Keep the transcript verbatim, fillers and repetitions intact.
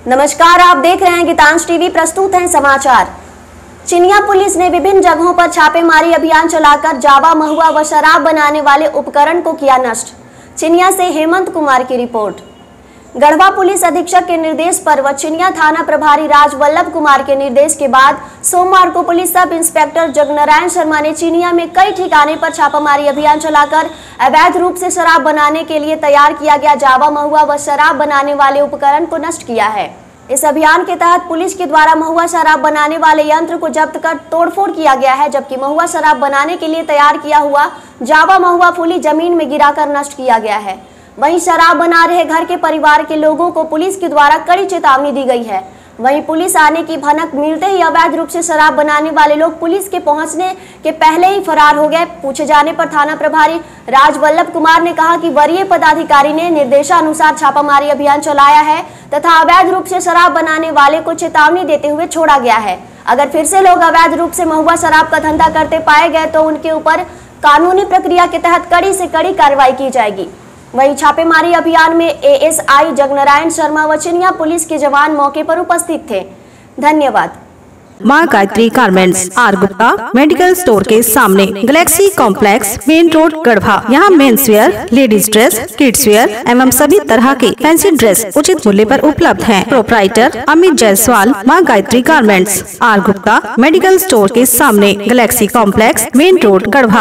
नमस्कार, आप देख रहे हैं गीतांश टीवी। प्रस्तुत हैं समाचार। चिनिया पुलिस ने विभिन्न जगहों पर छापेमारी अभियान चलाकर जावा, महुआ व शराब बनाने वाले उपकरण को किया नष्ट। चिनिया से हेमंत कुमार की रिपोर्ट। गढ़वा पुलिस अधीक्षक के निर्देश पर व चिनिया थाना प्रभारी राज वल्लभ कुमार के निर्देश के बाद सोमवार को police sub inspector Jagnarayan Sharma ने चिनिया में कई ठिकाने पर छापामारी अभियान चलाकर अवैध रूप से शराब बनाने के लिए तैयार किया गया जावा, महुआ व शराब बनाने वाले उपकरण को नष्ट किया है। इस अभियान के तहत पुलिस के द्वारा महुआ शराब बनाने वाले यंत्र को जब्त कर तोड़फोड़ किया गया है, जबकि महुआ शराब बनाने के लिए तैयार किया हुआ जावा, महुआ फुली जमीन में गिराकर नष्ट किया गया है। वहीं शराब बना रहे घर के परिवार के लोगों को पुलिस के द्वारा कड़ी चेतावनी दी गई है। वहीं पुलिस आने की भनक मिलते ही अवैध रूप से शराब बनाने वाले लोग पुलिस के पहुंचने के पहले ही फरार हो गए। पूछे जाने पर थाना प्रभारी राज वल्लभ कुमार ने कहा कि वरीय पदाधिकारी ने निर्देशानुसार छापामारी अभियान चलाया है तथा अवैध रूप से शराब बनाने वाले को चेतावनी देते हुए छोड़ा गया है। अगर फिर से लोग अवैध रूप से महुआ शराब का धंधा करते पाए गए तो उनके ऊपर कानूनी प्रक्रिया के तहत कड़ी से कड़ी कार्रवाई की जाएगी। वहीं छापेमारी अभियान में एएसआई जगनारायण शर्मा व चिनिया पुलिस के जवान मौके पर उपस्थित थे। धन्यवाद। Maa Gayatri garments, R Gupta medical store के सामने, Galaxy Complex, main road, Garhwa. यहाँ men's wear, ladies dress, kids wear एवं सभी तरह के फैंसी ड्रेस उचित मूल्य पर उपलब्ध हैं। Proprietor Amit Jaiswal, Maa Gayatri garments, R Gupta medical store के सामने, Galaxy Complex, main road, Garhwa.